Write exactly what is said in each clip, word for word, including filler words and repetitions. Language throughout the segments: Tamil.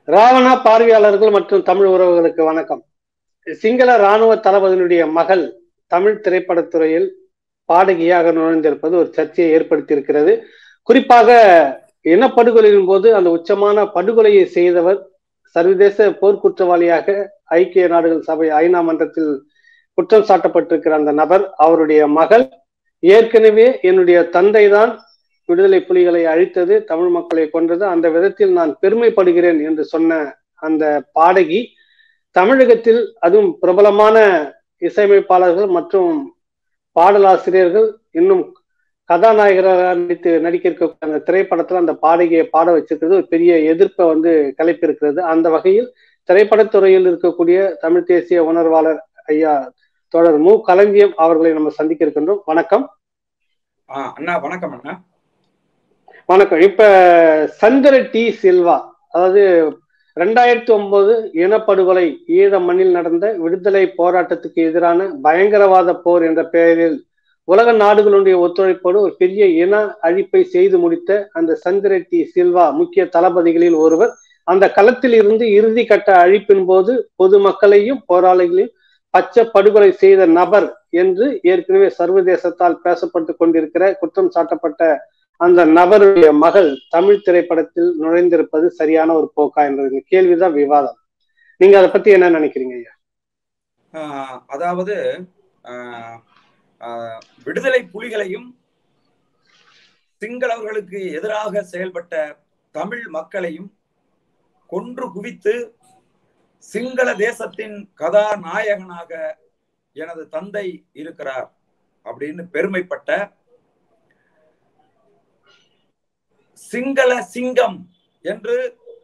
ராவணா பார்வையாளர்கள் மற்றும் தமிழ் உறவுகளுக்கு வணக்கம். சிங்கள இராணுவ தளபதியினுடைய மகள் தமிழ் திரைப்படத்துறையில் பாடகியாக நுழைந்திருப்பது ஒரு சர்ச்சையை ஏற்படுத்தியிருக்கிறது. குறிப்பாக இனப்படுகொலையின் போது அந்த உச்சமான படுகொலையை செய்தவர் சர்வதேச போர்க்குற்றவாளியாக ஐக்கிய நாடுகள் சபை ஐநா மன்றத்தில் குற்றம் சாட்டப்பட்டிருக்கிற அந்த நபர், அவருடைய மகள் ஏற்கனவே என்னுடைய தந்தை தான் விடுதலை புலிகளை அழித்தது, தமிழ் மக்களை கொன்றது, அந்த விதத்தில் நான் பெருமைப்படுகிறேன் என்று சொன்ன அந்த பாடகி தமிழகத்தில் அதுவும் பிரபலமான இசையமைப்பாளர்கள் மற்றும் பாடலாசிரியர்கள் இன்னும் கதாநாயகராக நடித்து நடிக்க இருக்க அந்த திரைப்படத்துல அந்த பாடகியை பாட வச்சிருக்கிறது ஒரு பெரிய எதிர்ப்பை வந்து கலைப்பிருக்கிறது. அந்த வகையில் திரைப்படத்துறையில் இருக்கக்கூடிய தமிழ் தேசிய உணர்வாளர் ஐயா தோழர் மு களஞ்சியம் அவர்களை நம்ம சந்திக்க இருக்கின்றோம். வணக்கம் அண்ணா. வணக்கம் அண்ணா. வணக்கம். இப்ப சந்திர டி சில்வா, அதாவது ரெண்டாயிரத்தி ஒன்பது இனப்படுகொலை ஈழ மண்ணில் நடந்த விடுதலை போராட்டத்துக்கு எதிரான பயங்கரவாத போர் என்ற பெயரில் உலக நாடுகளுடைய ஒத்துழைப்போடு ஒரு பெரிய இன அழிப்பை செய்து முடித்த அந்த சந்திர டி சில்வா முக்கிய தளபதிகளில் ஒருவர். அந்த களத்தில் இருந்து இறுதி கட்ட அழிப்பின் போது பொதுமக்களையும் போராளிகளையும் பச்சை படுகொலை செய்த நபர் என்று ஏற்கனவே சர்வதேசத்தால் பேசப்பட்டு கொண்டிருக்கிற குற்றம் சாட்டப்பட்ட அந்த நபருடைய மகள் தமிழ் திரைப்படத்தில் நுழைந்திருப்பது சரியான ஒரு போக்கா என்ற கேள்விதான் விவாதம். நீங்க அதை பத்தி என்ன நினைக்கிறீங்க ஐயா? அதாவது விடுதலை புலிகளையும் சிங்களவர்களுக்கு எதிராக செயல்பட்ட தமிழ் மக்களையும் கொன்று குவித்து சிங்கள தேசத்தின் கதாநாயகனாக எனது தந்தை இருக்கிறார் அப்படின்னு பெருமைப்பட்ட சிங்கள சிங்கம் என்று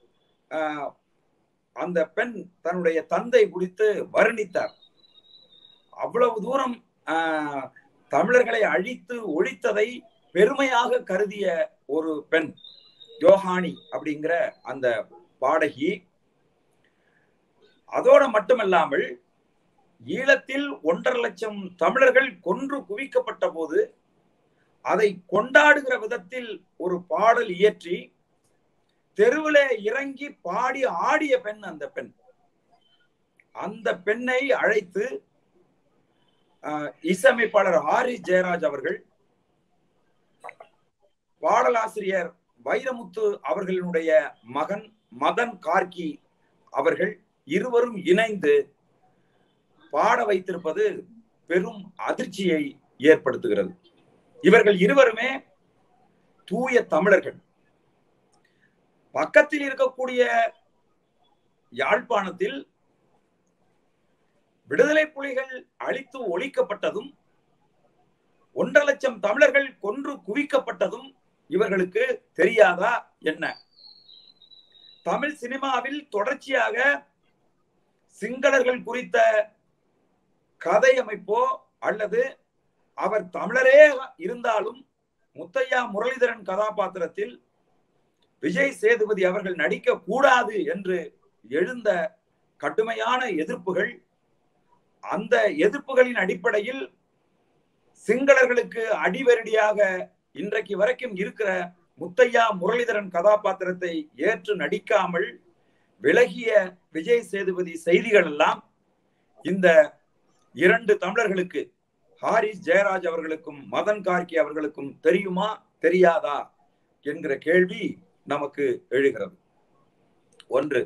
அந்த பெண் தன்னுடைய தந்தை குறித்து வர்ணித்தார். அவ்வளவு தூரம் தமிழர்களை அழித்து ஒழித்ததை பெருமையாக கருதிய ஒரு பெண் யோஹானி அப்படிங்கிற அந்த பாடகி. அதோடு மட்டுமல்லாமல் ஈழத்தில் ஒன்றரை லட்சம் தமிழர்கள் கொன்று குவிக்கப்பட்ட போது அதை கொண்டாடுகிற விதத்தில் ஒரு பாடல் இயற்றி தெருவிலே இறங்கி பாடி ஆடிய பெண் அந்த பெண். அந்த பெண்ணை அழைத்து இசையமைப்பாளர் ஹாரிஸ் ஜெயராஜ் அவர்கள், பாடலாசிரியர் வைரமுத்து அவர்களுடைய மகன் மதன் கார்கி அவர்கள் இருவரும் இணைந்து பாட வைத்திருப்பது பெரும் அதிர்ச்சியை ஏற்படுத்துகிறது. இவர்கள் இருவருமே தூய தமிழர்கள். பக்கத்தில் இருக்கக்கூடிய யாழ்ப்பாணத்தில் விடுதலை புலிகள் அழித்து ஒழிக்கப்பட்டதும் ஒன்றரை லட்சம் தமிழர்கள் கொன்று குவிக்கப்பட்டதும் இவர்களுக்கு தெரியாதா என்ன? தமிழ் சினிமாவில் தொடர்ச்சியாக சிங்களர்கள் குறித்த கதை அமைப்போ அல்லது அவர் தமிழரே இருந்தாலும் முத்தையா முரளிதரன் கதாபாத்திரத்தில் விஜய் சேதுபதி அவர்கள் நடிக்க கூடாது என்று எழுந்த கடுமையான எதிர்ப்புகள், அந்த எதிர்ப்புகளின் அடிப்படையில் சிங்களர்களுக்கு அடிவரடியாக இன்றைக்கு வரைக்கும் இருக்கிற முத்தையா முரளிதரன் கதாபாத்திரத்தை ஏற்று நடிக்காமல் விலகிய விஜய் சேதுபதி செய்திகள் எல்லாம் இந்த இரண்டு தமிழர்களுக்கு, ஹாரிஸ் ஜெயராஜ் அவர்களுக்கும் மதன் கார்கி அவர்களுக்கும் தெரியுமா தெரியாதா என்கிற கேள்வி நமக்கு எழுகிறது. ஒன்று,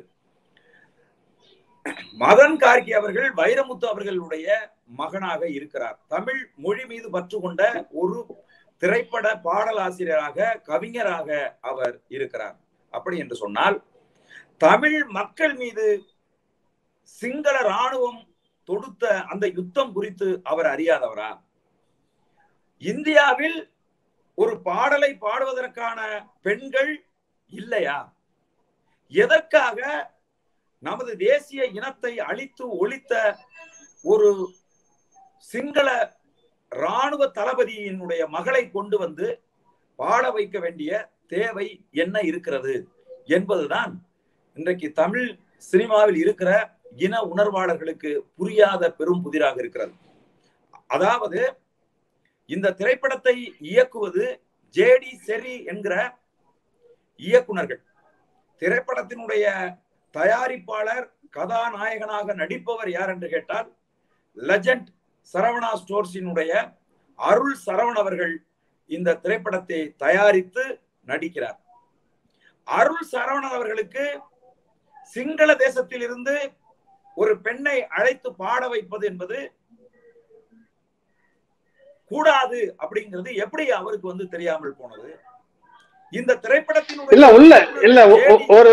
மதன் கார்கி அவர்கள் வைரமுத்து அவர்களுடைய மகனாக இருக்கிறார். தமிழ் மொழி மீது பற்று கொண்ட ஒரு திரைப்பட பாடலாசிரியராக, கவிஞராக அவர் இருக்கிறார். அப்படி என்று சொன்னால் தமிழ் மக்கள் மீது சிங்கள இராணுவம் தொடுத்த அந்த யுத்தம் குறித்து அவர் அறியாதவரா? இந்தியாவில் ஒரு பாடலை பாடுவதற்கான பெண்கள் இல்லையா? எதற்காக நமது தேசிய இனத்தை அழித்து ஒழித்த ஒரு சிங்கள இராணுவ தளபதியினுடைய மகளை கொண்டு வந்து பாட வைக்க வேண்டிய தேவை என்ன இருக்கிறது என்பதுதான் இன்றைக்கு தமிழ் சினிமாவில் இருக்கிற இன உணர்வாளர்களுக்கு புரியாத பெரும் புதிராக இருக்கிறது. அதாவது இந்த திரைப்படத்தை இயக்குவது ஜே டி செரி என்கிற இயக்குனர்கள். திரைப்படத்தினுடைய தயாரிப்பாளர் கதாநாயகனாக நடிப்பவர் யார் என்று கேட்டால் லெஜண்ட் சரவணா ஸ்டோர்ஸினுடைய அருள் சரவணன் அவர்கள் இந்த திரைப்படத்தை தயாரித்து நடிக்கிறார். அருள் சரவணன் அவர்களுக்கு சிங்கள தேசத்தில் இருந்து ஒரு பெண்ணை அழைத்து பாட வைப்பது என்பது கூடாது அப்படிங்கிறது எப்படி அவருக்கு வந்து தெரியாமல் போனது? இந்த திரைப்படத்தினுடைய உள்ள இல்ல ஒரு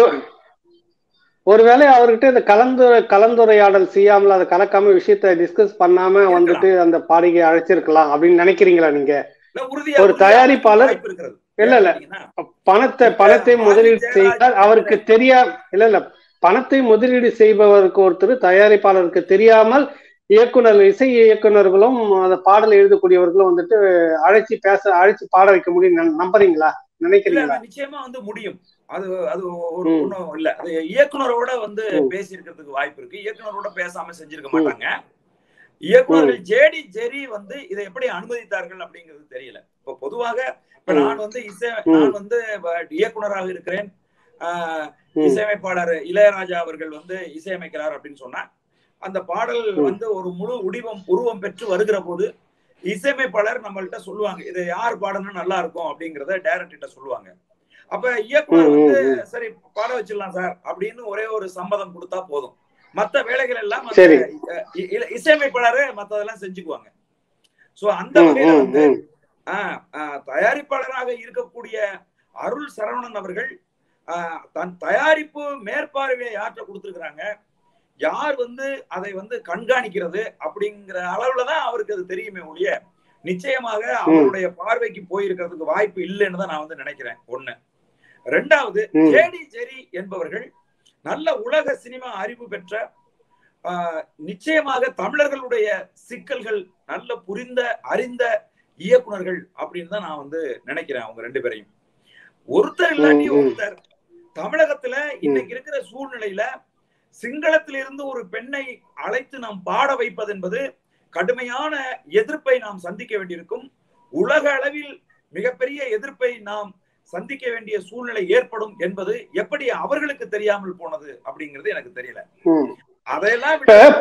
ஒருவேளை அவர்கிட்ட இந்த கலந்துரை கலந்துரையாடல் செய்யாமல் அதை கலக்காம விஷயத்த டிஸ்கஸ் பண்ணாம வந்துட்டு அந்த பாடகை அழைச்சிருக்கலாம் அப்படின்னு நினைக்கிறீங்களா நீங்க? ஒரு தயாரிப்பாளர் இல்ல இல்ல பணத்தை பணத்தை முதலீடு செய்தால் அவருக்கு தெரியா இல்ல இல்ல பணத்தை முதலீடு செய்பவருக்கு ஒருத்தர் தயாரிப்பாளருக்கு தெரியாமல் இயக்குனர் இசை இயக்குநர்களும் அந்த பாடல் எழுதக்கூடியவர்களும் வந்துட்டு அழைச்சி பேச அழைச்சி பாட வைக்க முடியும் நம்புறீங்களா, நினைக்கிறீங்களா? நிச்சயமா வந்து முடியும். அது அது ஒரு ஒண்ணும் இல்ல. அது இயக்குனரோட வந்து பேசி இருக்கிறதுக்கு வாய்ப்பு இருக்கு. இயக்குனரோட பேசாம செஞ்சிருக்க மாட்டாங்க. இயக்குனர்கள் ஜேடி ஜெரி வந்து இதை எப்படி அனுமதித்தார்கள் அப்படிங்கிறது தெரியல. இப்ப பொதுவாக இப்ப நான் வந்து இசை நான் வந்து இயக்குனராக இருக்கிறேன், ஆஹ் இசையமைப்பாளர் இளையராஜா அவர்கள் வந்து இசையமைக்கிறார் அப்படின்னு சொன்னா அந்த பாடல் வந்து ஒரு முழு உடிவம் உருவம் பெற்று வருகிற போது இசையமைப்பாளர் நம்மள்கிட்ட சொல்லுவாங்க இதை யார் பாடணும் நல்லா இருக்கும் அப்படிங்கிறத டைரக்டர்கிட்ட சொல்லுவாங்க. அப்ப இயக்குனர் வந்து சரி பாட வச்சிடலாம் சார் அப்படின்னு ஒரே ஒரு சம்மதம் கொடுத்தா போதும். மற்ற வேலைகள் எல்லாம் இசையமைப்பாளரே மற்றதெல்லாம் செஞ்சுக்குவாங்க. சோ அந்த வகையில வந்து ஆஹ் தயாரிப்பாளராக இருக்கக்கூடிய அருள் சரவணன் அவர்கள் ஆஹ் தன் தயாரிப்பு மேற்பார்வையை யார்கிட்ட கொடுத்துருக்குறாங்க, யார் வந்து அதை வந்து கண்காணிக்கிறது அப்படிங்கிற அளவுலதான் அவருக்கு அது தெரியுமே ஒழிய நிச்சயமாக அவருடைய பார்வைக்கு போயிருக்கிறதுக்கு வாய்ப்பு இல்லைன்னு தான் நான் வந்து நினைக்கிறேன். ஒண்ணு. ரெண்டாவது, ஜேடி ஜெரி என்பவர்கள் நல்ல உலக சினிமா அறிவு பெற்ற ஆஹ் நிச்சயமாக தமிழர்களுடைய சிக்கல்கள் நல்ல புரிந்த அறிந்த இயக்குனர்கள் அப்படின்னு தான் நான் வந்து நினைக்கிறேன். அவங்க ரெண்டு பேரையும் ஒருத்தர் இல்லாட்டி ஒருத்தர் தமிழகத்துல இன்னைக்கு இருக்கிற சூழ்நிலையில சிங்களத்திலிருந்து ஒரு பெண்ணை அழைத்து நாம் பாட வைப்பது என்பது கடுமையான எதிர்ப்பை நாம் சந்திக்க வேண்டியிருக்கும். உலக அளவில் மிகப்பெரிய எதிர்ப்பை நாம் சந்திக்க வேண்டிய சூழ்நிலை ஏற்படும் என்பது எப்படி அவர்களுக்கு தெரியாமல் போனது அப்படிங்கிறது எனக்கு தெரியல. அதையெல்லாம்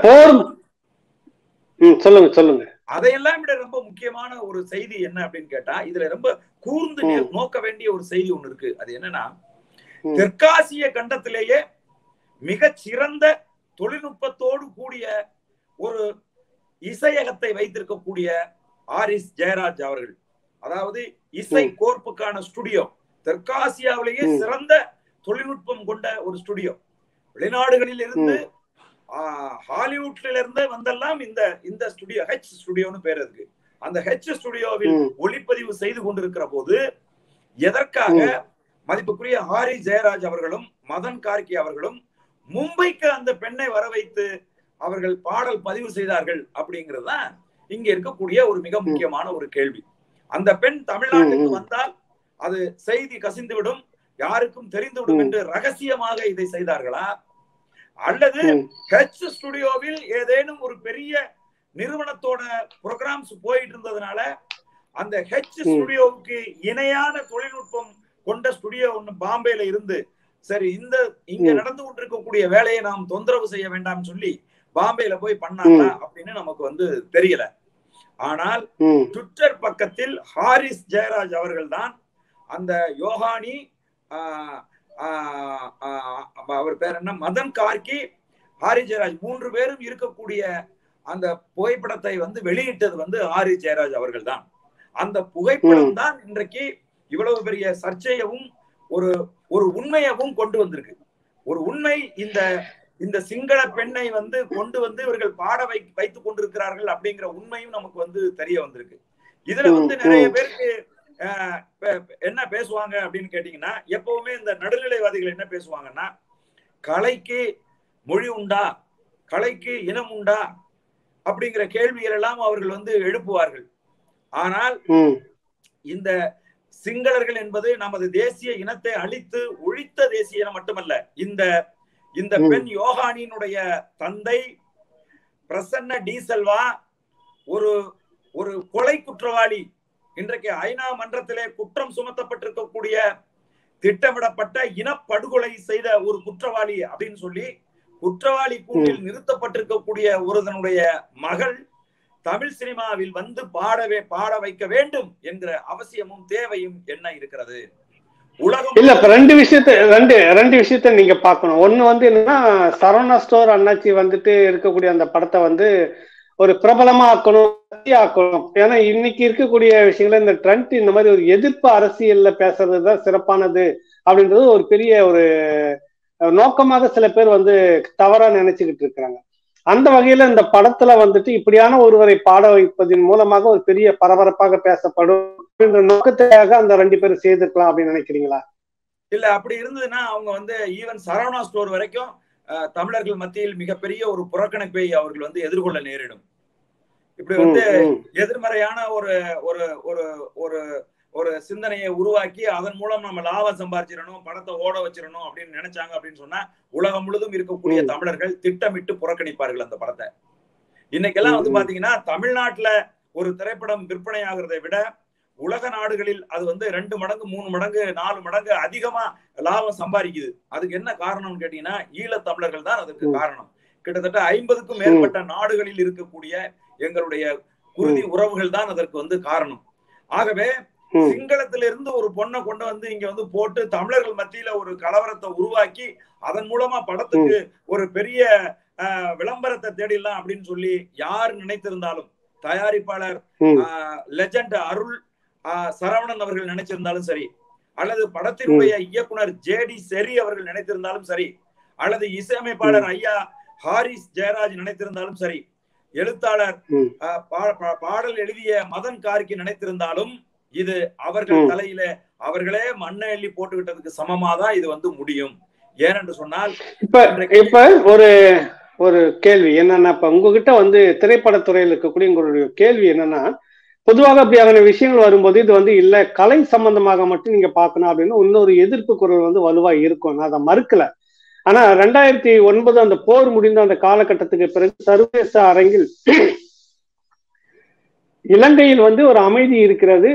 சொல்லுங்க சொல்லுங்க அதையெல்லாம் விட ரொம்ப முக்கியமான ஒரு செய்தி என்ன அப்படின்னு கேட்டா, இதுல ரொம்ப கூர்ந்து நோக்க வேண்டிய ஒரு செய்தி ஒண்ணு இருக்கு. அது என்னன்னா, தெற்காசிய கண்டத்திலேயே மிக சிறந்த தொழில்நுட்பத்தோடு கூடிய ஒரு இசையகத்தை வைத்திருக்கக்கூடிய ஆரிஸ் ஜெயராஜ் அவர்கள், அதாவது இசை கோர்ப்புக்கான ஸ்டுடியோ, தெற்காசியாவிலேயே சிறந்த தொழில்நுட்பம் கொண்ட ஒரு ஸ்டுடியோ. வெளிநாடுகளில் இருந்து ஹாலிவுட்ல இருந்து வந்தெல்லாம் இந்த இந்த ஸ்டுடியோ ஹெச் ஸ்டுடியோன்னு பேர் இருக்கு. அந்த ஹெச் ஸ்டுடியோவில் ஒளிப்பதிவு செய்து கொண்டிருக்கிற போது எதற்காக மதிப்புக்குரிய ஹாரி ஜெயராஜ் அவர்களும் மதன் கார்கி அவர்களும் மும்பைக்கு அந்த பெண்ணை வர வைத்து அவர்கள் பாடல் பதிவு செய்தார்கள் அப்படிங்கிறது தான் இங்க இருக்கக்கூடிய ஒரு மிக முக்கியமான ஒரு கேள்வி. அந்த பெண் தமிழ்நாட்டுக்கு வந்தால் அது செய்தி கசிந்துவிடும், யாருக்கும் தெரிந்துவிடும் என்று ரகசியமாக இதை செய்தார்களா, அல்லது ஹெச் ஸ்டுடியோவில் ஏதேனும் ஒரு பெரிய நிறுவனத்தோட ப்ரோக்ராம்ஸ் போயிட்டு இருந்ததுனால அந்த ஹெச் ஸ்டுடியோவுக்கு இணையான தொழில்நுட்பம் கொண்ட ஸ்டுடியோ ஒண்ணு பாம்பேல இருந்து சரி இந்த இங்க நடந்து கொண்டிருக்கக்கூடிய வேலையை நாம் தொந்தரவு செய்ய வேண்டாம் சொல்லி பாம்பேல போய் பண்ணாங்களா அப்படின்னு நமக்கு வந்து தெரியல. ஆனால் ட்விட்டர் பக்கத்தில் ஹாரிஸ் ஜெயராஜ் அவர்கள் தான் அந்த யோகானி, அவர் பேர் என்ன, மதன் கார்கி, ஹாரி ஜெயராஜ் மூன்று பேரும் இருக்கக்கூடிய அந்த புகைப்படத்தை வந்து வெளியிட்டது வந்து ஹாரி ஜெயராஜ் அவர்கள் தான். அந்த புகைப்படம் தான் இன்றைக்கு இவ்வளவு பெரிய சர்ச்சையவும் ஒரு ஒரு உண்மையவும் கொண்டு வந்திருக்கு. ஒரு உண்மை, இந்த இந்த சிங்கள பெண்ணை வந்து கொண்டு வந்து இவர்கள் பாட வை வைத்துக் கொண்டிருக்கிறார்கள் அப்படிங்கிற உண்மையும் நமக்கு வந்து தெரிய வந்திருக்கு. இதுல வந்து நிறைய பேருக்கு என்ன பேசுவாங்க அப்படின்னு கேட்டீங்கன்னா, எப்பவுமே இந்த நடுநிலைவாதிகள் என்ன பேசுவாங்கன்னா, கலைக்கு மொழி உண்டா, கலைக்கு இனம் உண்டா அப்படிங்கிற கேள்விகள் எல்லாம் அவர்கள் வந்து எழுப்புவார்கள். ஆனால் இந்த சிங்களர்கள் என்பது நமது தேசிய இனத்தை அழித்து ஒழித்த தேசிய இனம் மட்டுமல்ல. இந்த இந்த பெண் யோகானியினுடைய தந்தை பிரசன்ன டி செல்வா ஒரு ஒரு கொலை குற்றவாளி. இன்றைக்கு ஐநா மன்றத்திலே குற்றம் சுமத்தப்பட்டிருக்கக்கூடிய திட்டமிடப்பட்ட இனப்படுகொலை செய்த ஒரு குற்றவாளி அப்படின்னு சொல்லி குற்றவாளி கூண்டில் நிறுத்தப்பட்டிருக்கக்கூடிய ஒருவனுடைய மகள் தமிழ் சினிமாவில் வந்து பாடவே பாட வைக்க வேண்டும் என்கிற அவசியமும் தேவையும் என்ன இருக்கிறது? உலகம் இல்ல இப்ப ரெண்டு விஷயத்த ரெண்டு ரெண்டு விஷயத்த நீங்க பாக்கணும். ஒண்ணு வந்து என்னன்னா, சரவணா ஸ்டோர் அண்ணாச்சி வந்துட்டு இருக்கக்கூடிய அந்த படத்தை வந்து ஒரு பிரபலமா ஆக்கணும், ஆக்கணும். ஏன்னா இன்னைக்கு இருக்கக்கூடிய விஷயங்கள இந்த ட்ரெண்ட் இந்த மாதிரி ஒரு எதிர்ப்பு அரசியல்ல பேசுறதுதான் சிறப்பானது அப்படின்றது ஒரு பெரிய ஒரு நோக்கமாக சில பேர் வந்து தவறா நினைச்சுக்கிட்டு இருக்கிறாங்க. அந்த வகையில இந்த படத்துல வந்துட்டு இப்படியான ஒருவரை பாட வைப்பதன் மூலமாக ஒரு பெரிய பரபரப்பாக பேசப்படும் அப்படின்ற நோக்கத்துக்காக அந்த ரெண்டு பேரும் செய்திருக்கலாம் அப்படின்னு நினைக்கிறீங்களா? இல்ல, அப்படி இருந்ததுன்னா அவங்க வந்து ஈவன் சரவணா ஸ்டோர் வரைக்கும் தமிழர்கள் மத்தியில் மிகப்பெரிய ஒரு புறக்கணிப்பை அவர்கள் வந்து எதிர்கொள்ள நேரிடும். இப்படி வந்து எதிர்மறையான ஒரு ஒரு ஒரு ஒரு ஒரு சிந்தனையை உருவாக்கி அதன் மூலம் நம்ம லாபம் சம்பாதிச்சிடணும், படத்தை ஓட வச்சிடணும் அப்படின்னு நினைச்சாங்க அப்படின்னு சொன்னா உலகம் முழுதும் இருக்கக்கூடிய தமிழர்கள் திட்டமிட்டு புறக்கணிப்பார்கள் அந்த படத்தை. இன்னைக்கெல்லாம் வந்து பாத்தீங்கன்னா தமிழ்நாட்டுல ஒரு திரைப்படம் விற்பனை ஆகிறதை விட உலக நாடுகளில் அது வந்து ரெண்டு மடங்கு மூணு மடங்கு நாலு மடங்கு அதிகமா லாபம் சம்பாதிக்குது. அதுக்கு என்ன காரணம்னு கேட்டீங்கன்னா ஈழத் தமிழர்கள் தான் அதுக்கு காரணம். கிட்டத்தட்ட ஐம்பதுக்கும் மேற்பட்ட நாடுகளில் இருக்கக்கூடிய எங்களுடைய குருதி உறவுகள் தான் அதற்கு வந்து காரணம். ஆகவே சிங்களத்திலிருந்து ஒரு பொண்ணை கொண்டு வந்து இங்க வந்து போட்டு தமிழர்கள் மத்தியில ஒரு கலவரத்தை உருவாக்கி அதன் மூலமா படத்துக்கு ஒரு பெரிய விளம்பரத்தை தேடிடலாம் அப்படின்னு சொல்லி யார் நினைத்திருந்தாலும், தயாரிப்பாளர் லெஜண்ட் அருள் சரவணன் அவர்கள் நினைச்சிருந்தாலும் சரி, அல்லது படத்தினுடைய இயக்குனர் ஜே டி செரி அவர்கள் நினைத்திருந்தாலும் சரி, அல்லது இசையமைப்பாளர் ஐயா ஹாரிஸ் ஜெயராஜ் நினைத்திருந்தாலும் சரி, எழுத்தாளர் பாடல் எழுதிய மதன் கார்கி நினைத்திருந்தாலும் இது அவர்கள் தலையில அவர்களே மண்ணை எள்ளி போட்டுக்கிட்டதுக்கு சமமாதான் இது வந்து முடியும். ஏனென்று சொன்னால் இப்ப இப்ப ஒரு ஒரு கேள்வி என்னன்னா, இப்ப உங்ககிட்ட வந்து திரைப்படத்துறையில் இருக்கக்கூடிய உங்களுடைய கேள்வி என்னன்னா, பொதுவாக அப்படியான விஷயங்கள் வரும்போது இது வந்து இல்ல கலை சம்பந்தமாக மட்டும் நீங்க பாக்கணும் அப்படின்னு இன்னொரு எதிர்ப்பு குரல் வந்து வலுவா இருக்கும். நான் அதை மறுக்கல. ஆனா ரெண்டாயிரத்தி ஒன்பது அந்த போர் முடிந்த அந்த காலகட்டத்துக்கு பிறகு சர்வதேச அரங்கில் இலங்கையில் வந்து ஒரு அமைதி இருக்கிறது.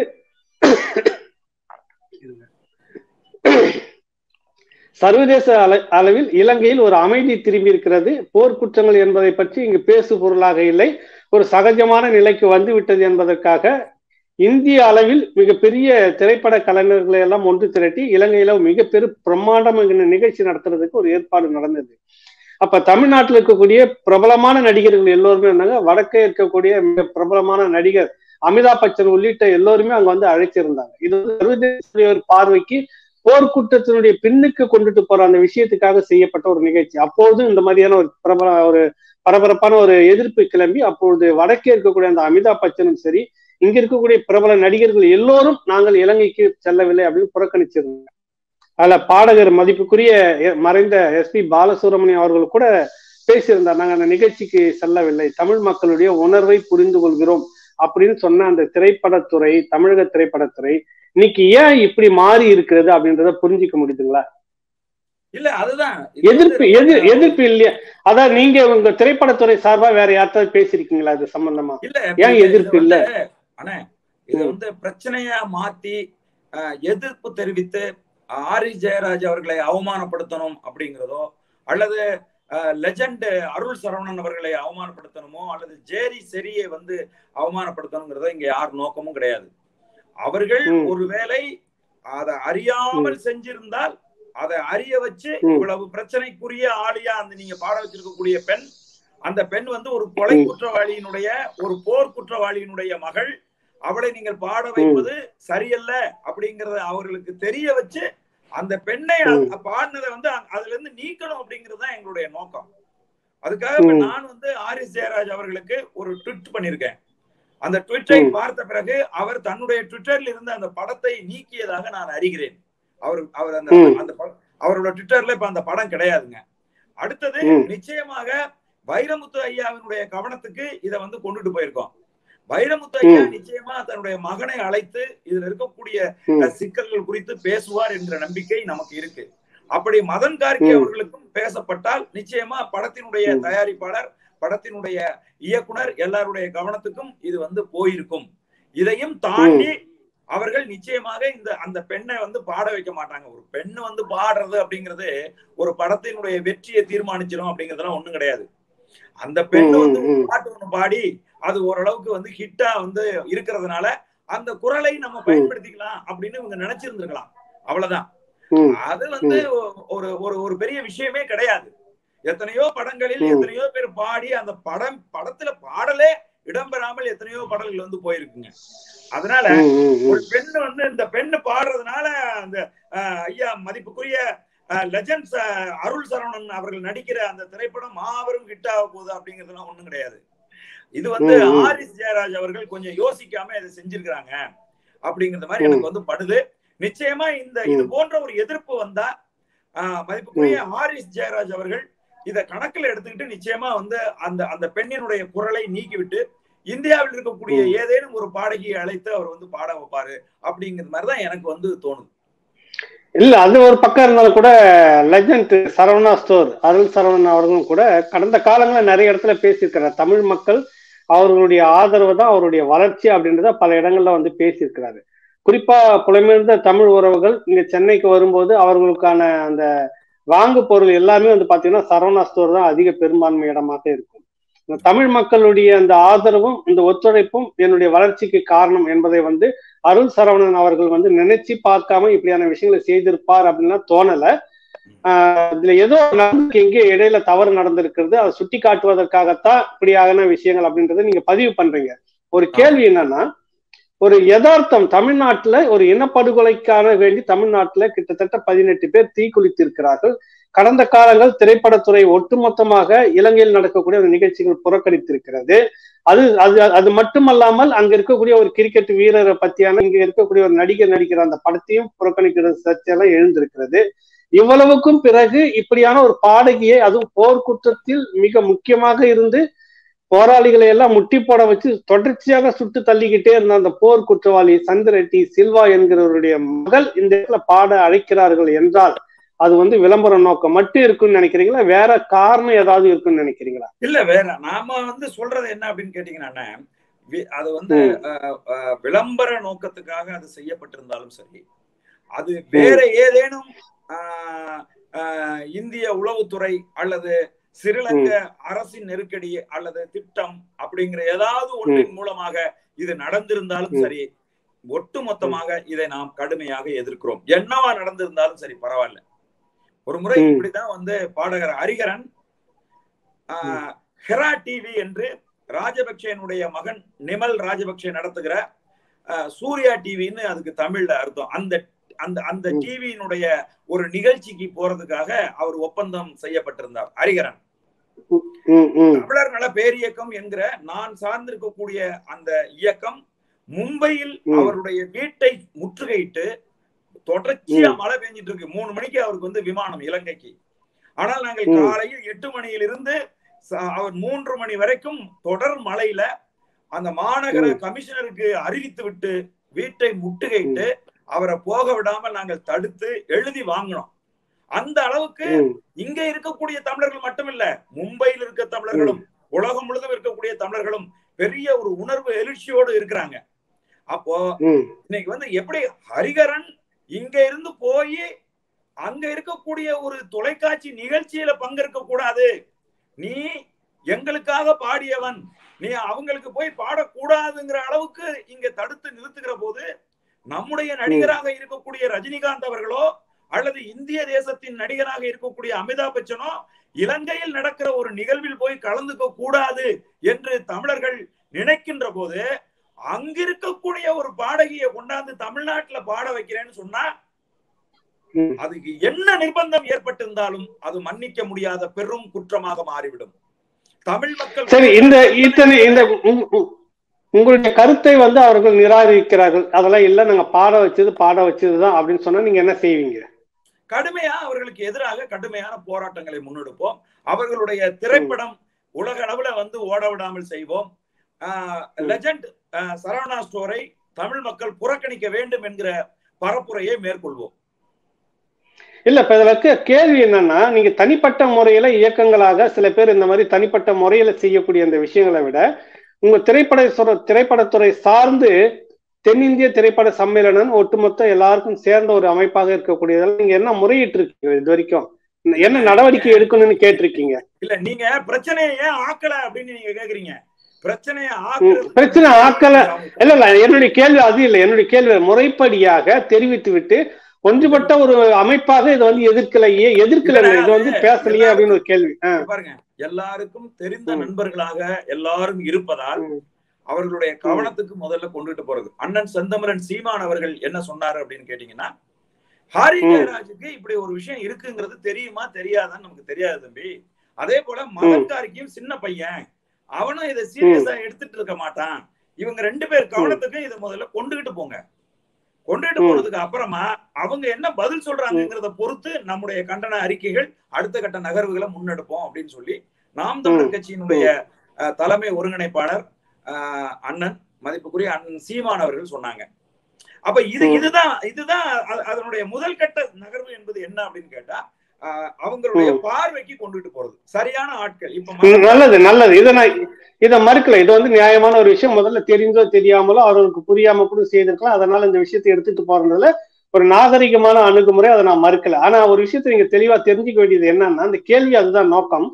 சர்வதேச அளவில் இலங்கையில் ஒரு அமைதி திரும்பி இருக்கிறது. போர்க்குற்றங்கள் என்பதை பற்றி இங்கு பேசு பொருளாக இல்லை, ஒரு சகஜமான நிலைக்கு வந்து விட்டது என்பதற்காக இந்திய அளவில் மிகப்பெரிய திரைப்பட கலைஞர்களை எல்லாம் ஒன்று திரட்டி இலங்கையில மிகப்பெரிய பிரம்மாண்டமான நிகழ்ச்சி நடத்துறதுக்கு ஒரு ஏற்பாடு நடந்தது. அப்ப தமிழ்நாட்டில் இருக்கக்கூடிய பிரபலமான நடிகர்கள் எல்லோருமே இருந்தாங்க. வடக்கே இருக்கக்கூடிய மிக பிரபலமான நடிகர் அமிதாப் பச்சன் உள்ளிட்ட எல்லோருமே அங்க வந்து அழைச்சிருந்தாங்க. இது வந்து சர்வதேச ஒரு பார்வைக்கு போர்க்குற்றத்தினுடைய பின்னுக்கு கொண்டுட்டு போற அந்த விஷயத்துக்காக செய்யப்பட்ட ஒரு நிகழ்ச்சி. அப்போது இந்த மாதிரியான ஒரு பிரபல ஒரு பரபரப்பான ஒரு எதிர்ப்பு கிளம்பி அப்பொழுது வடக்கே இருக்கக்கூடிய அந்த அமிதாப் பச்சனும் சரி, இங்க இருக்கக்கூடிய பிரபல நடிகர்கள் எல்லோரும் நாங்கள் இலங்கைக்கு செல்லவில்லை அப்படின்னு புறக்கணிச்சிருந்தாங்க. அதுல பாடகர் மதிப்புக்குரிய மறைந்த எஸ் பி பாலசுப்ரமணியம் அவர்கள் கூட பேசியிருந்தார், நாங்க அந்த நிகழ்ச்சிக்கு செல்லவில்லை, தமிழ் மக்களுடைய உணர்வை புரிந்து கொள்கிறோம் அப்படின்னு சொன்ன அந்த திரைப்படத்துறை, தமிழக திரைப்படத்துறை இன்னைக்கு ஏன் இப்படி மாறி இருக்கிறது அப்படின்றத புரிஞ்சிக்க முடியுதுங்களா? இல்ல அதுதான் எதிர்ப்பு எது எதிர்ப்பு இல்லையா? அதான் நீங்க உங்க திரைப்படத்துறை சார்பா வேற யார்ட்டாவது பேசிருக்கீங்களா இது சம்பந்தமா? இல்ல ஏன் எதிர்ப்பு இல்ல? ஆனா இத வந்து பிரச்சனையா மாத்தி எதிர்ப்பு தெரிவித்து ஆரி ஜெயராஜ் அவர்களை அவமானப்படுத்தணும் அப்படிங்கிறதோ, அல்லது லெஜண்ட் அருள் சரவணன் அவர்களை அவமானப்படுத்தணுமோ, அல்லது ஜேரி செரியை வந்து அவமானப்படுத்தணுங்கிறதோ இங்க யார் நோக்கமும் கிடையாது. அவர்கள் ஒருவேளை அதை அறியாமல் செஞ்சிருந்தால் அதை அறிய வச்சு இவ்வளவு பிரச்சனைக்குரிய ஆளியா அந்த நீங்க பாட வச்சிருக்கக்கூடிய பெண், அந்த பெண் வந்து ஒரு கொலை குற்றவாளியினுடைய ஒரு போர் குற்றவாளியினுடைய மகள், அவளை நீங்கள் பாட வைப்பது சரியல்ல அப்படிங்கறத அவர்களுக்கு தெரிய வச்சு அந்த பெண்ணை பாடினதை வந்து அதுல இருந்து நீக்கணும் அப்படிங்கிறது தான் எங்களுடைய நோக்கம். அதுக்காக நான் வந்து ஆரிஸ் ஜெயராஜ் அவர்களுக்கு ஒரு ட்வீட் பண்ணிருக்கேன். அந்த ட்விட்டரை பார்த்த பிறகு அவர் தன்னுடைய ட்விட்டர்ல இருந்து அந்த படத்தை நீக்கியதாக நான் அறிகிறேன். அவர் அவர் அந்த அந்த அவரோட ட்விட்டர்ல இப்ப அந்த படம் கிடையாதுங்க. அடுத்தது நிச்சயமாக வைரமுத்து ஐயாவினுடைய கவனத்துக்கு இதை வந்து கொண்டுட்டு போயிருக்கோம். வைரமுத்து ஐயா நிச்சயமா தன்னுடைய மகனை அழைத்து இதுல இருக்கக்கூடிய சிக்கல்கள் குறித்து பேசுவார் என்ற நம்பிக்கை நமக்கு இருக்கு. அப்படி மதன் கார்கி அவர்களுக்கும் பேசப்பட்டால் நிச்சயமா படத்தினுடைய தயாரிப்பாளர், படத்தினுடைய இயக்குனர் எல்லாருடைய கவனத்துக்கும் இது வந்து போயிருக்கும். இதையும் தாண்டி அவர்கள் நிச்சயமாக இந்த அந்த பெண்ணை வந்து பாட வைக்க மாட்டாங்க. ஒரு பெண்ணு வந்து பாடுறது அப்படிங்கிறது ஒரு படத்தினுடைய வெற்றியை தீர்மானிச்சிடும் அப்படிங்கிறதுலாம் ஒண்ணும் கிடையாது. அந்த பெண்ணு வந்து ஒரு பாட்டு ஒண்ணு பாடி அது ஓரளவுக்கு வந்து ஹிட்டா வந்து இருக்கிறதுனால அந்த குரலை நம்ம பயன்படுத்திக்கலாம் அப்படின்னு இவங்க நினைச்சிருந்திருக்கலாம். அவ்வளவுதான். அது வந்து ஒரு ஒரு ஒரு பெரிய விஷயமே கிடையாது. எத்தனையோ படங்களில் எத்தனையோ பேர் பாடி அந்த படம் படத்துல பாடலே இடம்பெறாமல் எத்தனையோ பாடல்கள் வந்து போயிருக்குங்க. அதனால ஒரு பெண்ணு வந்து இந்த பெண்ணு பாடுறதுனால அந்த ஐயா மதிப்புக்குரிய லெஜண்ட்ஸ் அருள் சரவணன் அவர்கள் நடிக்கிற அந்த திரைப்படம் மாபெரும் ஹிட் ஆக போகுது அப்படிங்கிறதுலாம் ஒண்ணும் கிடையாது. இது வந்து ஆரிஸ் ஜெயராஜ் அவர்கள் கொஞ்சம் யோசிக்காம இதை செஞ்சிருக்கிறாங்க அப்படிங்கிற மாதிரி எனக்கு வந்து படுது. நிச்சயமா இந்த இது போன்ற ஒரு எதிர்ப்பு வந்தா ஆஹ் மதிப்புக்குரிய ஆரிஸ் ஜெயராஜ் அவர்கள் இதை கணக்கில் எடுத்துக்கிட்டு நிச்சயமா வந்து அந்த அந்த பெண்ணினுடைய குரலை நீக்கிவிட்டு இந்தியாவில் இருக்கக்கூடிய ஏதேனும் ஒரு பாடகியை அழைத்து அவர் வந்து பாட வைப்பாரு அப்படிங்கிற மாதிரிதான் எனக்கு வந்து தோணுது. இல்ல, அது ஒரு பக்கம் இருந்தாலும் கூட லெஜண்ட் சரவணா ஸ்டோர் அருள் சரவணன் அவர்களும் கூட கடந்த காலங்களில் நிறைய இடத்துல பேசியிருக்கிறார். தமிழ் மக்கள் அவர்களுடைய ஆதரவு தான் அவருடைய வளர்ச்சி அப்படின்றத பல இடங்கள்ல வந்து பேசியிருக்கிறாரு. குறிப்பா புலம்பெயர்ந்த தமிழ் உறவுகள் இங்க சென்னைக்கு வரும்போது அவர்களுக்கான அந்த வாங்கு பொருள் எல்லாமே வந்து பாத்தீங்கன்னா சரவணா ஸ்டோர் தான் அதிக பெரும்பான்மை இடமாக இருக்கும். தமிழ் மக்களுடைய அந்த ஆதரவும் இந்த ஒத்துழைப்பும் என்னுடைய வளர்ச்சிக்கு காரணம் என்பதை வந்து அருள் சரவணன் அவர்கள் வந்து நினைச்சு பார்க்காம இப்படியான விஷயங்களை செய்திருப்பார் அப்படின்னா தோணல. ஆஹ் இதுல ஏதோ நடந்துக்கு எங்கே இடையில தவறு நடந்திருக்கிறது, அதை சுட்டி காட்டுவதற்காகத்தான் இப்படியான விஷயங்கள் அப்படின்றத நீங்க பதிவு பண்றீங்க. ஒரு கேள்வி என்னன்னா, ஒரு யதார்த்தம் தமிழ்நாட்டுல ஒரு இனப்படுகொலைக்கான வேண்டி தமிழ்நாட்டுல கிட்டத்தட்ட பதினெட்டு பேர் தீக்குளித்திருக்கிறார்கள். கடந்த காலங்கள் திரைப்படத்துறை ஒட்டுமொத்தமாக இலங்கையில் நடக்கக்கூடிய ஒரு நிகழ்ச்சிகள் புறக்கணித்திருக்கிறது. அது அது அது மட்டுமல்லாமல் அங்க இருக்கக்கூடிய ஒரு கிரிக்கெட் வீரரை பத்தியான இங்க இருக்கக்கூடிய ஒரு நடிகர் நடிக்கிற அந்த படத்தையும் புறக்கணிக்கிற சர்ச்சையெல்லாம் எழுந்திருக்கிறது. இவ்வளவுக்கும் பிறகு இப்படியான ஒரு பாடகியை, அதுவும் போர்க்குற்றத்தில் மிக முக்கியமாக இருந்து போராளிகளை எல்லாம் முட்டி போட வச்சு தொடர்ச்சியாக சுட்டு தள்ளிக்கிட்டே இருந்த அந்த போர் குற்றவாளி சந்திரெட்டி சில்வா என்கிறவருடைய மகள் இந்த இடத்துல பாட அழைக்கிறார்கள் என்றால் அது வந்து விளம்பர நோக்கம் மட்டும் இருக்குன்னு நினைக்கிறீங்களா, வேற காரணம் ஏதாவது இருக்குன்னு நினைக்கிறீங்களா? இல்ல, வேற நாம வந்து சொல்றது என்ன அப்படின்னு கேட்டீங்கன்னா, அது வந்து விளம்பர நோக்கத்துக்காக அது செய்யப்பட்டிருந்தாலும் சரி, அது வேற ஏதேனும் இந்திய உளவுத்துறை அல்லது ஸ்ரீலங்க அரசின் நெருக்கடி அல்லது திட்டம் அப்படிங்கிற ஏதாவது ஒன்றின் மூலமாக இது நடந்திருந்தாலும் சரி, ஒட்டுமொத்தமாக இதை நாம் கடுமையாக எதிர்க்கிறோம். என்னவா நடந்திருந்தாலும் சரி பரவாயில்ல. ஒரு முறை இப்படிதான் வந்து பாடகர் ஹரிகரன் ஆஹ் ஹெரா டிவி என்று ராஜபக்சேனுடைய மகன் நிமல் ராஜபக்சே நடத்துகிற சூர்யா டிவின்னு அதுக்கு தமிழ்ல அர்த்தம், அந்த அந்த அந்த டிவியினுடைய ஒரு நிகழ்ச்சிக்கு போறதுக்காக அவர் ஒப்பந்தம் செய்யப்பட்டிருந்தார் ஹரிகரன். தமிழர் நல பேரியக்கம் என்கிற நான் சார்ந்திருக்கக்கூடிய அந்த இயக்கம் மும்பையில் அவருடைய வீட்டை முற்றுகையிட்டு தொடர்ச்சியா மழை பெஞ்சிட்டு இருக்கு. மூணு மணிக்கு அவருக்கு வந்து விமானம் இலங்கைக்கு. ஆனால் நாங்கள் காலையில் எட்டு மணியிலிருந்து அவர் மூன்று மணி வரைக்கும் தொடர் மழையில அந்த மாநகர கமிஷனருக்கு அறிவித்து விட்டு வீட்டை முற்றுகையிட்டு அவரை போக விடாமல் நாங்கள் தடுத்து எழுதி வாங்கினோம். அந்த அளவுக்கு இங்க இருக்கக்கூடிய தமிழர்கள் மட்டுமில்ல, மும்பையில் இருக்க தமிழர்களும் உலகம் முழுதும் இருக்கக்கூடிய தமிழர்களும் பெரிய ஒரு உணர்வு எழுச்சியோடு இருக்கிறாங்க. அப்போ இன்னைக்கு வந்து எப்படி ஹரிகரன் இங்க இருந்து போய் அங்க இருக்கக்கூடிய ஒரு தொலைக்காட்சி நிகழ்ச்சியில பங்கேற்க கூடாது, நீ எங்களுக்காக பாடியவன், நீ அவங்களுக்கு போய் பாடக்கூடாதுங்கிற அளவுக்கு இங்க தடுத்து நிறுத்துகிற போது நம்முடைய நடிகராக இருக்கக்கூடிய ரஜினிகாந்த் அவர்களோ அல்லது இந்திய தேசத்தின் நடிகராக இருக்கக்கூடிய அமிதாப் பச்சனோ இலங்கையில் நடக்கிற ஒரு நிகழ்வில் போய் கலந்துக்க கூடாது என்று தமிழர்கள் நினைக்கின்ற போது அங்கிருக்கக்கூடிய ஒரு பாடகியை கொண்டாந்து தமிழ்நாட்டுல பாட வைக்கிறேன்னு சொன்னா அதுக்கு என்ன நிர்பந்தம் ஏற்பட்டிருந்தாலும் அது மன்னிக்க முடியாத பெரும் குற்றமாக மாறிவிடும். தமிழ் மக்கள் சரி, இந்த இத்தனை இந்த உங்களுடைய கருத்தை வந்து அவர்கள் நிராகரிக்கிறார்கள், அதெல்லாம் இல்ல நாங்க பாட வச்சது பாட வச்சதுதான் அப்படின்னு சொன்னா நீங்க என்ன செய்வீங்க? கடுமையா அவர்களுக்கு எதிராக கடுமையான போராட்டங்களை முன்னெடுப்போம். அவர்களுடைய திரைப்படம் உலக அளவுல வந்து ஓட விடாமல் செய்வோம். லெஜண்ட் சரவணா ஸ்டோரை தமிழ் மக்கள் புறக்கணிக்க வேண்டும் என்கிற பரப்புரையை மேற்கொள்வோம். இல்ல, இப்ப இதுல கேள்வி என்னன்னா, நீங்க தனிப்பட்ட முறையில இயக்கங்களாக சில பேர் இந்த மாதிரி தனிப்பட்ட முறையில செய்யக்கூடிய அந்த விஷயங்களை விட உங்க திரைப்பட திரைப்படத்துறை சார்ந்து தென்னிந்திய திரைப்பட சம்மேளனம் ஒட்டுமொத்த எல்லாருக்கும் சேர்ந்த ஒரு அமைப்பாக இருக்கக்கூடியதெல்லாம் நீங்க என்ன முறையிட்டு இருக்கீங்க இது வரைக்கும், என்ன நடவடிக்கை எடுக்கணும்னு கேட்டிருக்கீங்க? இல்ல நீங்க பிரச்சனையை ஏன் ஆக்கல அப்படின்னு நீங்க கேக்குறீங்க. பிரச்சனையை பிரச்சனை ஆக்கல இல்ல இல்ல என்னுடைய கேள்வி அது இல்லை. என்னுடைய கேள்வி முறைப்படியாக தெரிவித்து விட்டு ஒன்றுபட்ட ஒரு அமைப்பாக இதை வந்து எதிர்க்கலையே எதிர்க்கல இது வந்து பேசலையே அப்படின்னு ஒரு கேள்வி. பாருங்க, எல்லாருக்கும் தெரிந்த நண்பர்களாக எல்லாரும் இருப்பதால் அவர்களுடைய கவனத்துக்கு முதல்ல கொண்டுட்டு போறது. அண்ணன் செந்தமிழன் சீமான் அவர்கள் என்ன சொன்னாரு அப்படின்னு கேட்டீங்கன்னா, ஹாரி ஜெயராஜுக்கு இப்படி ஒரு விஷயம் இருக்குங்கிறது தெரியுமா தெரியாதான்னு நமக்கு தெரியாது தம்பி. அதே போல மதன்காரிக்கும் சின்ன பையன், அவனும் இதை சீரியஸா எடுத்துட்டு இருக்க மாட்டான். இவங்க ரெண்டு பேர் கவனத்துக்கும் இதை முதல்ல கொண்டுகிட்டு போங்க. கொண்டுகிட்டு போனதுக்கு அப்புறமா அவங்க என்ன பதில் சொல்றாங்கிறத பொறுத்து நம்முடைய கண்டன அறிக்கைகள் அடுத்த கட்ட நகர்வுகளை முன்னெடுப்போம் அப்படின்னு சொல்லி நாம் தமிழர் கட்சியினுடைய தலைமை ஒருங்கிணைப்பாளர் அண்ணன் மதிப்புக்குரிய அண்ணன் சீமான் அவர்கள் சொன்னாங்க. அப்ப இது இதுதான் இதுதான் அதனுடைய முதல் கட்ட நகர்வு என்பது என்ன அப்படின்னு கேட்டா, அவங்களுடைய பார்வைக்கு கொண்டுட்டு போறது சரியான ஆட்கள். இப்ப நல்லது நல்லது இதை நான் இதை மறுக்கல. இது வந்து நியாயமான ஒரு விஷயம். முதல்ல தெரிஞ்சோ தெரியாமலோ அவர்களுக்கு புரியாம கூட செய்திருக்கலாம். அதனால இந்த விஷயத்தை எடுத்துட்டு போறதுல ஒரு நாகரிகமான அணுகுமுறை, அதை நான் மறுக்கல. ஆனா ஒரு விஷயத்தை நீங்க தெளிவா தெரிஞ்சுக்க வேண்டியது என்னன்னா, அந்த கேள்வி அதுதான் நோக்கம்.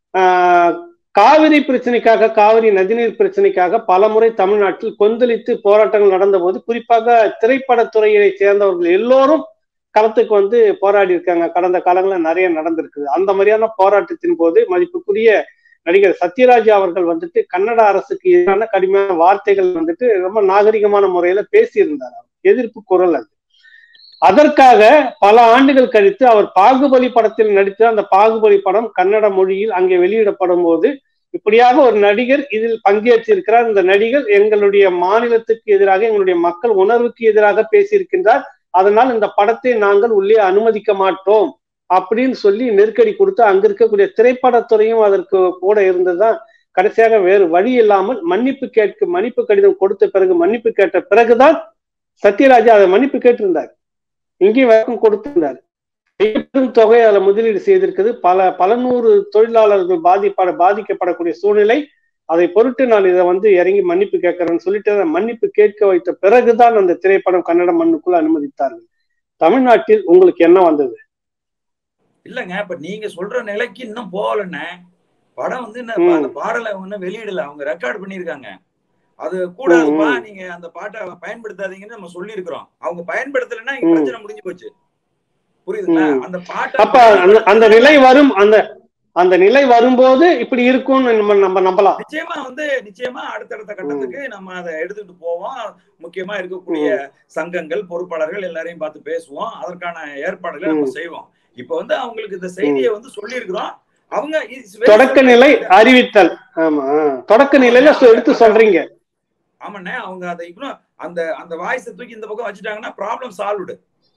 ஆஹ் காவிரி பிரச்சனைக்காக, காவிரி நதிநீர் பிரச்சனைக்காக பல முறை தமிழ்நாட்டில் கொந்தளித்து போராட்டங்கள் நடந்த போது குறிப்பாக திரைப்படத்துறையை சேர்ந்தவர்கள் எல்லோரும் களத்துக்கு வந்து போராடி இருக்காங்க. கடந்த காலங்களில் நிறைய நடந்திருக்குது. அந்த மாதிரியான போராட்டத்தின் போது மதிப்புக்குரிய நடிகர் சத்யராஜ் அவர்கள் வந்துட்டு கன்னட அரசுக்கு எதிரான கடுமையான வார்த்தைகள் வந்துட்டு ரொம்ப நாகரிகமான முறையில பேசியிருந்தார். எதிர்ப்பு குரல் அது. அதற்காக பல ஆண்டுகள் கழித்து அவர் பாகுபலி படத்தில் நடித்த அந்த பாகுபலி படம் கன்னட மொழியில் அங்கே வெளியிடப்படும் போது இப்படியாக ஒரு நடிகர் இதில் பங்கேற்றிருக்கிறார். இந்த நடிகர் எங்களுடைய மாநிலத்துக்கு எதிராக, எங்களுடைய மக்கள் உணர்வுக்கு எதிராக பேசியிருக்கின்றார். அதனால் இந்த படத்தை நாங்கள் உள்ளே அனுமதிக்க மாட்டோம் அப்படின்னு சொல்லி நெருக்கடி கொடுத்து அங்க இருக்கக்கூடிய திரைப்படத்துறையும் அதற்கு கூட இருந்ததுதான். கடைசியாக வேறு வழி இல்லாமல் மன்னிப்பு கேட்க மன்னிப்பு கடிதம் கொடுத்த பிறகு மன்னிப்பு கேட்ட பிறகுதான் சத்யராஜா அதை மன்னிப்பு கேட்டிருந்தார். இங்கேயும் வழக்கம் கொடுத்திருந்தார். பெரும் தொகை அதில் முதலீடு செய்திருக்குது. பல பல நூறு தொழிலாளர்கள் பாதிப்பட பாதிக்கப்படக்கூடிய சூழ்நிலை. அதை பொருட்டு நான் இதை வந்து இறங்கி மன்னிப்பு கேட்கிறேன்னு சொல்லிட்டு மன்னிப்பு கேட்க வைத்த பிறகுதான் அந்த திரைப்படம் கன்னட மண்ணுக்குள்ள அனுமதித்தார்கள். தமிழ்நாட்டில் உங்களுக்கு என்ன வந்தது? இல்லங்க, இப்ப நீங்க சொல்ற நிலைக்கு இன்னும் போகலன்னு. படம் வந்து இந்த பாடலை ஒன்னும் வெளியிடல, அவங்க ரெக்கார்ட் பண்ணிருக்காங்க. அது கூடாதுப்பா, நீங்க அந்த பாட்டை பயன்படுத்தாதீங்கன்னு நம்ம சொல்லி இருக்கிறோம். அவங்க பயன்படுத்தலைன்னா இங்க பிரச்சனை முடிஞ்சு போச்சு. புரியுதுங்களா? அந்த பாட்டை அப்ப அந்த நிலை வரும், அந்த அந்த நிலை வரும்போது இப்படி இருக்கும்னு நம்ம நம்ம நம்பலாம். நிச்சயமா வந்து நிச்சயமா அடுத்தடுத்த கட்டத்துக்கு நம்ம அதை எடுத்துட்டு போவோம். முக்கியமா இருக்கக்கூடிய சங்கங்கள், பொறுப்பாளர்கள் எல்லாரையும் பார்த்து பேசுவோம். அதற்கான ஏற்பாடுகளை நம்ம செய்வோம். இப்ப வந்து அவங்களுக்கு இந்த செய்தியை வந்து சொல்லி இருக்கிறோம். அவங்க தொடக்க நிலை அறிவித்தல். ஆமா, தொடக்க நிலையில எடுத்து சொல்றீங்க. ஆமாண்ணே, அவங்க அதை அந்த அந்த வாய்ஸை தூக்கி இந்த பக்கம் வச்சுட்டாங்கன்னா ப்ராப்ளம் சால்வ்டு.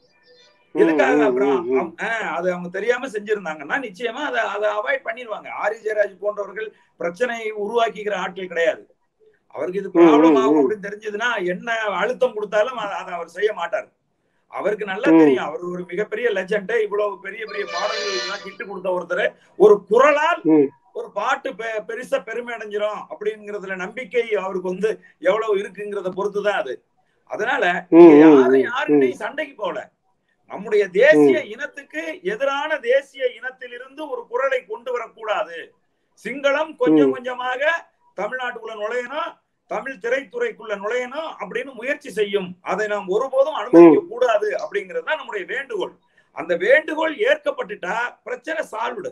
எதுக்காக அப்புறம் அது அவங்க தெரியாம செஞ்சிருந்தாங்கன்னா நிச்சயமா அதை அதை அவாய்ட் பண்ணிடுவாங்க. ஆரி ஜெயராஜ் போன்றவர்கள் பிரச்சனையை உருவாக்கிக்கிற ஆட்கள் கிடையாது. அவருக்கு இது ப்ராப்ளம் ஆகும் அப்படின்னு தெரிஞ்சதுன்னா என்ன அழுத்தம் கொடுத்தாலும் அதை அவர் செய்ய மாட்டார். அவருக்கு நல்லா தெரியும், அவர் ஒரு மிகப்பெரிய லெஜண்ட். இவ்வளவு பெரிய பெரிய பாடல்களுக்கு கிட்டு கொடுத்த ஒருத்தர் ஒரு குரலால் ஒரு பாட்டு பெருசா பெருமை அடைஞ்சிரும் அப்படிங்கிறதுல நம்பிக்கை அவருக்கு வந்து எவ்வளவு இருக்குங்கிறத பொறுத்துதான் அது. அதனால யாரும் யாருக்கிட்டையும் சண்டைக்கு போகல. நம்முடைய தேசிய இனத்துக்கு எதிரான தேசிய இனத்திலிருந்து ஒரு குரலை கொண்டு வரக்கூடாது. சிங்களம் கொஞ்சம் கொஞ்சமாக தமிழ்நாட்டுக்குள்ள நுழையணும், தமிழ் திரைத்துறைக்குள்ள நுழையணும் அப்படின்னு முயற்சி செய்யும். அதை நாம் ஒருபோதும் அனுமதிக்க கூடாது அப்படிங்கிறது தான் நம்முடைய வேண்டுகோள். அந்த வேண்டுகோள் ஏற்கப்பட்டுட்டா பிரச்சனை சால்வ்டு.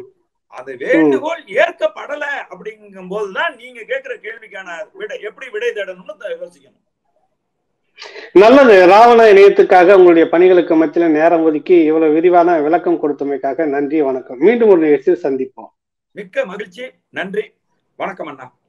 அந்த வேண்டுகோள் ஏற்கப்படல அப்படிங்கும் போதுதான் நீங்க கேட்கிற கேள்விக்கான விடை எப்படி விடை தேடணும்னு யோசிக்கணும். நல்லது. ராவண இணையத்துக்காக உங்களுடைய பணிகளுக்கு மத்தியில நேரம் ஒதுக்கி இவ்வளவு விரிவான விளக்கம் கொடுத்தமைக்காக நன்றி, வணக்கம். மீண்டும் ஒரு நிகழ்ச்சியில் சந்திப்போம். மிக்க மகிழ்ச்சி, நன்றி, வணக்கம் அண்ணா.